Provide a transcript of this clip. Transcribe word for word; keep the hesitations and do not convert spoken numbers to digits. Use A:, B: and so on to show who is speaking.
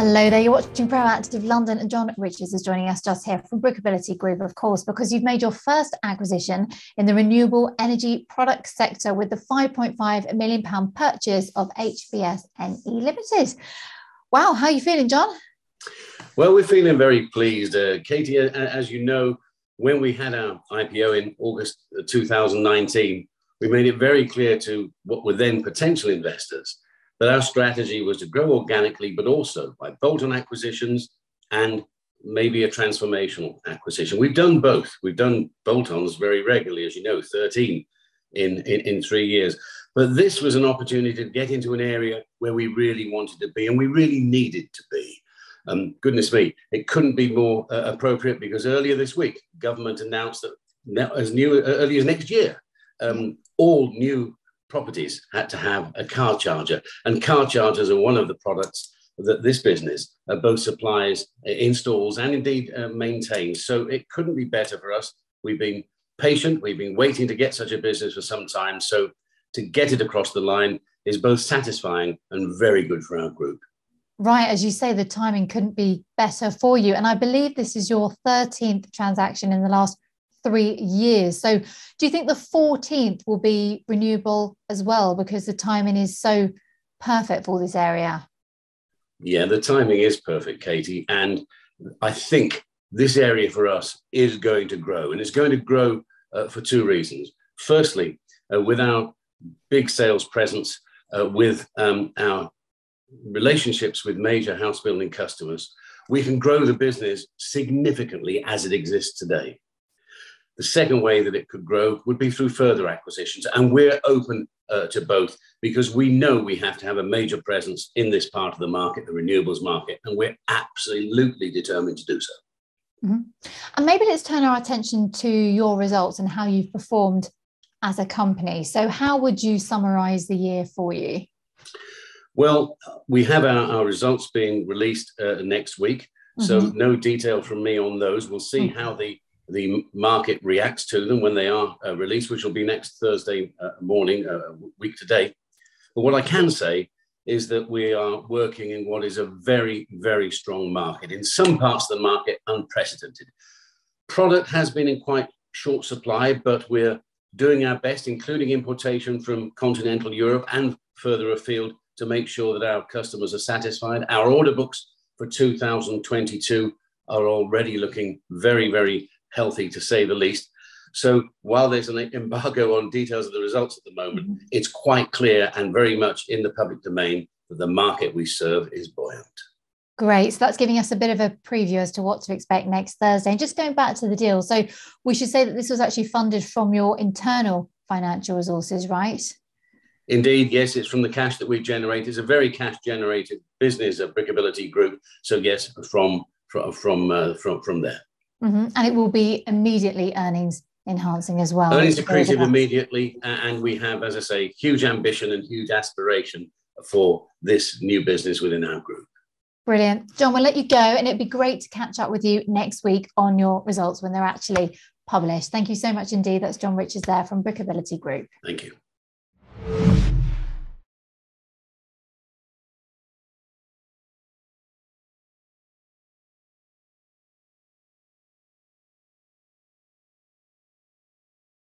A: Hello there, you're watching Proactive London and John Richards is joining us just here from Brickability Group, of course, because you've made your first acquisition in the renewable energy product sector with the five point five million pounds purchase of H B S N E Limited. Wow, how are you feeling, John?
B: Well, we're feeling very pleased. Uh, Katie, as you know, when we had our I P O in August two thousand nineteen, we made it very clear to what were then potential investors that our strategy was to grow organically, but also by bolt-on acquisitions and maybe a transformational acquisition. We've done both. We've done bolt-ons very regularly, as you know, thirteen in, in, in three years. But this was an opportunity to get into an area where we really wanted to be and we really needed to be. Um, goodness me, it couldn't be more uh, appropriate because earlier this week, government announced that now, as new, uh, early as next year, um, all new properties had to have a car charger, and car chargers are one of the products that this business uh, both supplies, uh, installs, and indeed uh, maintains. So it couldn't be better for us. We've been patient. We've been waiting to get such a business for some time. So to get it across the line is both satisfying and very good for our group.
A: Right, as you say, the timing couldn't be better for you. And I believe this is your thirteenth transaction in the last three years. So do you think the fourteenth will be renewable as well, because the timing is so perfect for this area?
B: Yeah, the timing is perfect, Katie. And I think this area for us is going to grow, and it's going to grow uh, for two reasons. Firstly, uh, with our big sales presence, uh, with um, our relationships with major house building customers, we can grow the business significantly as it exists today. The second way that it could grow would be through further acquisitions. And we're open uh, to both because we know we have to have a major presence in this part of the market, the renewables market, and we're absolutely determined to do so.
A: Mm-hmm. And maybe let's turn our attention to your results and how you've performed as a company. So how would you summarise the year for you? Well,
B: we have our, our results being released uh, next week. Mm-hmm. So no detail from me on those. We'll see mm-hmm. how the the market reacts to them when they are uh, released, which will be next Thursday uh, morning, a uh, week today. But what I can say is that we are working in what is a very, very strong market. In some parts of the market, unprecedented. Product has been in quite short supply, but we're doing our best, including importation from continental Europe and further afield, to make sure that our customers are satisfied. Our order books for two thousand twenty-two are already looking very, very healthy, to say the least. So while there's an embargo on details of the results at the moment, mm-hmm. it's quite clear and very much in the public domain that the market we serve is buoyant.
A: Great. So that's giving us a bit of a preview as to what to expect next Thursday. And just going back to the deal, so we should say that this was actually funded from your internal financial resources, right?
B: Indeed, yes, it's from the cash that we generate. It's a very cash-generated business, a Brickability Group. So yes, from from from uh, from from there.
A: Mm-hmm. And it will be immediately earnings enhancing as well.
B: Earnings accretive immediately, and we have, as I say, huge ambition and huge aspiration for this new business within our group.
A: Brilliant. John, we'll let you go, and it'd be great to catch up with you next week on your results when they're actually published. Thank you so much indeed. That's John Richards there from Brickability Group.
B: Thank you.